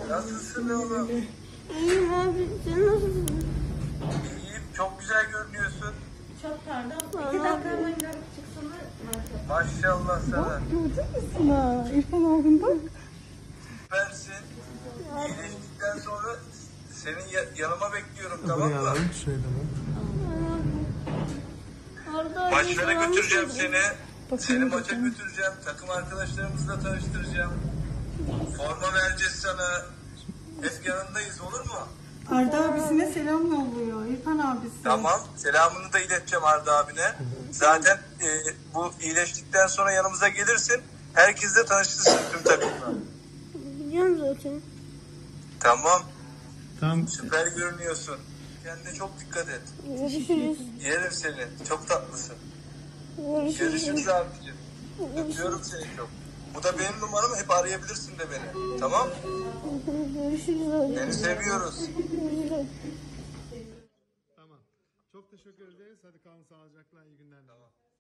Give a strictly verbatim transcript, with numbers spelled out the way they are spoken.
Nasılsın oğlum? İyiyim abi, sen nasılsın? İyiyim, çok güzel görünüyorsun. Çok pardon. İki dakika hemen görüp çıksınlar. Maşallah sana. Bak gördün mü sana? İrfan abim bak. Süpersin. İyileştikten sonra senin ya- yanıma bekliyorum, tamam mı? Maçlara götüreceğim seni. Seni maça götüreceğim. Takım arkadaşlarımızla tanıştıracağım. Forma vereceğiz sana. Hep yanındayız, olur mu? Arda abisine selam yolluyor. İrfan abisi. Tamam. Selamını da ileteceğim Arda abine. Zaten e, bu iyileştikten sonra yanımıza gelirsin. Herkesle tanıştırsın tüm takımla. Biliyorum zaten. Tamam. Tamam. Süper görünüyorsun. Kendine çok dikkat et. Görüşürüz. Yerim seni. Çok tatlısın. Görüşürüz. Görüşürüz abicim. Öpüyorum seni çok. Bu da benim numaram. Hep arayabilirsin de beni. Tamam? Görüşürüz abi. Seni seviyoruz. Görüşürüz. Tamam. Çok teşekkür ederiz. Hadi kalın sağlıcakla. İyi günler. Tamam.